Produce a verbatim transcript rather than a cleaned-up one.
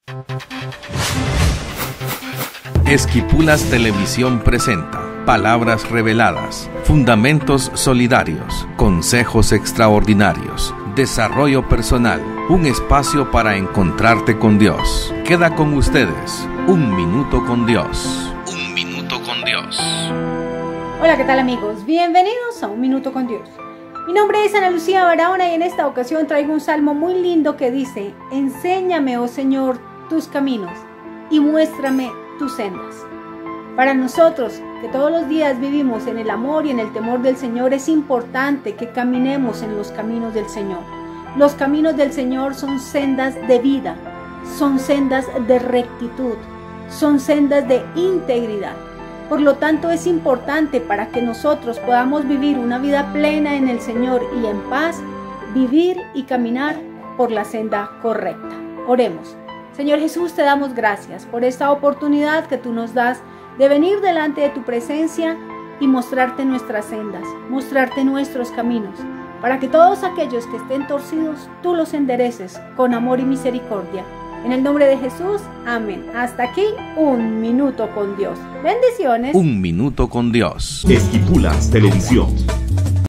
Esquipulas Televisión presenta Palabras Reveladas, Fundamentos Solidarios, Consejos Extraordinarios, Desarrollo Personal, un espacio para encontrarte con Dios. Queda con ustedes, Un Minuto con Dios. Un Minuto con Dios. Hola, ¿qué tal amigos? Bienvenidos a Un Minuto con Dios. Mi nombre es Ana Lucía Barahona y en esta ocasión traigo un salmo muy lindo que dice: enséñame, oh Señor, tus caminos y muéstrame tus sendas. Para nosotros, que todos los días vivimos en el amor y en el temor del Señor, es importante que caminemos en los caminos del Señor. Los caminos del Señor son sendas de vida, son sendas de rectitud, son sendas de integridad. Por lo tanto, es importante para que nosotros podamos vivir una vida plena en el Señor y en paz, vivir y caminar por la senda correcta. Oremos. Señor Jesús, te damos gracias por esta oportunidad que tú nos das de venir delante de tu presencia y mostrarte nuestras sendas, mostrarte nuestros caminos, para que todos aquellos que estén torcidos, tú los endereces con amor y misericordia. En el nombre de Jesús, amén. Hasta aquí, Un Minuto con Dios. Bendiciones. Un Minuto con Dios. Esquipulas Televisión.